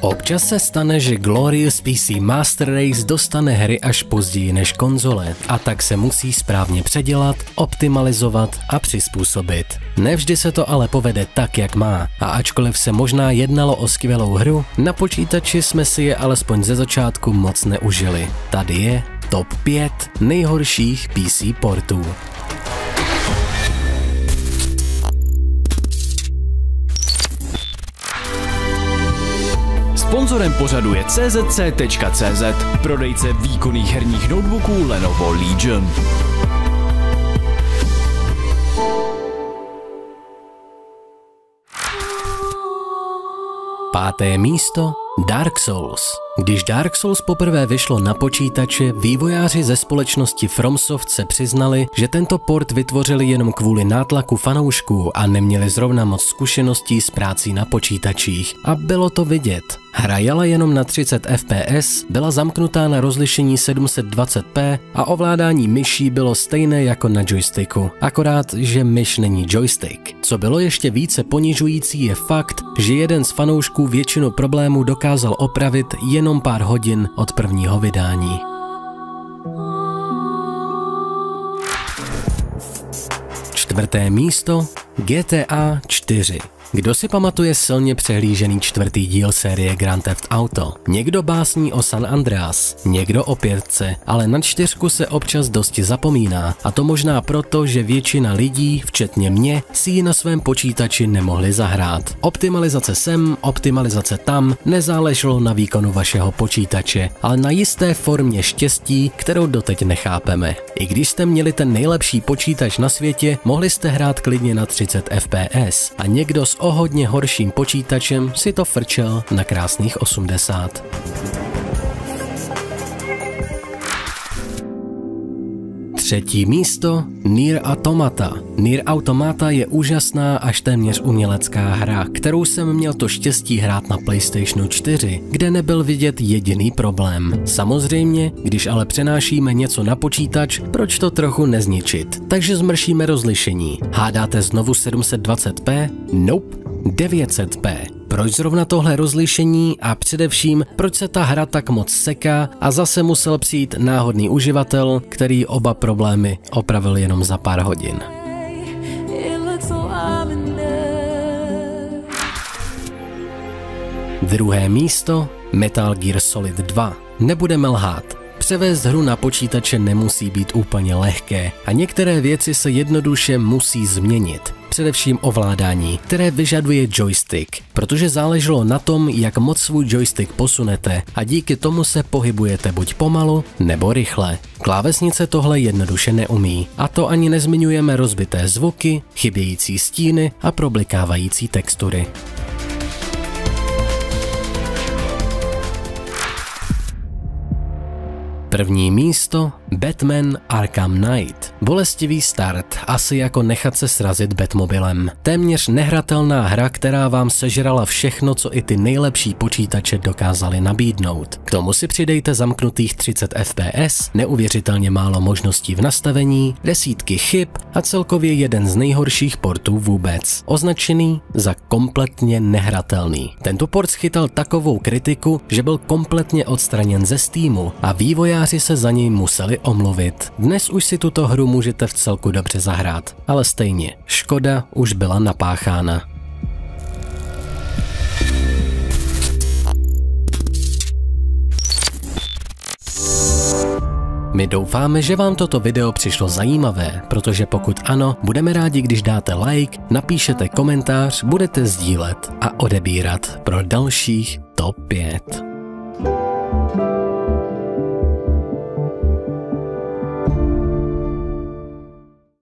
Občas se stane, že Glorious PC Master Race dostane hry až později než konzole a tak se musí správně předělat, optimalizovat a přizpůsobit. Nevždy se to ale povede tak, jak má, a ačkoliv se možná jednalo o skvělou hru, na počítači jsme si je alespoň ze začátku moc neužili. Tady je top 5 nejhorších PC portů. Sponzorem pořadu je czc.cz, prodejce výkonných herních notebooků Lenovo Legion. Páté místo Dark Souls. Když Dark Souls poprvé vyšlo na počítače, vývojáři ze společnosti FromSoft se přiznali, že tento port vytvořili jenom kvůli nátlaku fanoušků a neměli zrovna moc zkušeností s prací na počítačích. A bylo to vidět. Hra jela jenom na 30 fps, byla zamknutá na rozlišení 720p a ovládání myší bylo stejné jako na joysticku, akorát, že myš není joystick. Co bylo ještě více ponižující je fakt, že jeden z fanoušků většinu problémů dokázal opravit jenom pár hodin od prvního vydání. Čtvrté místo GTA 4. Kdo si pamatuje silně přehlížený čtvrtý díl série Grand Theft Auto? Někdo básní o San Andreas, někdo o 5, ale na 4 se občas dosti zapomíná, a to možná proto, že většina lidí, včetně mě, si ji na svém počítači nemohli zahrát. Optimalizace sem, optimalizace tam, nezáleželo na výkonu vašeho počítače, ale na jisté formě štěstí, kterou doteď nechápeme. I když jste měli ten nejlepší počítač na světě, mohli jste hrát klidně na 30 fps a někdo s o hodně horším počítačem si to frčel na krásných 80. Třetí místo Nier Automata. Nier Automata je úžasná až téměř umělecká hra, kterou jsem měl to štěstí hrát na PlayStationu 4, kde nebyl vidět jediný problém. Samozřejmě, když ale přenášíme něco na počítač, proč to trochu nezničit? Takže zmršíme rozlišení. Hádáte znovu 720p? Nope, 900p. Proč zrovna tohle rozlišení a především, proč se ta hra tak moc seká a zase musel přijít náhodný uživatel, který oba problémy opravil jenom za pár hodin. Druhé místo Metal Gear Solid 2. Nebudeme lhát. Převést hru na počítače nemusí být úplně lehké a některé věci se jednoduše musí změnit. Především ovládání, které vyžaduje joystick, protože záleželo na tom, jak moc svůj joystick posunete a díky tomu se pohybujete buď pomalu nebo rychle. Klávesnice tohle jednoduše neumí, a to ani nezmiňujeme rozbité zvuky, chybějící stíny a problikávající textury. První místo Batman Arkham Knight. Bolestivý start, asi jako nechat se srazit Batmobilem. Téměř nehratelná hra, která vám sežrala všechno, co i ty nejlepší počítače dokázaly nabídnout. K tomu si přidejte zamknutých 30 fps, neuvěřitelně málo možností v nastavení, desítky chyb a celkově jeden z nejhorších portů vůbec. Označený za kompletně nehratelný. Tento port schytal takovou kritiku, že byl kompletně odstraněn ze Steamu a vývojáři se za něj museli omluvit. Dnes už si tuto hru můžete v celku dobře zahrát, ale stejně, škoda už byla napáchána. My doufáme, že vám toto video přišlo zajímavé, protože pokud ano, budeme rádi, když dáte like, napíšete komentář, budete sdílet a odebírat pro dalších top 5.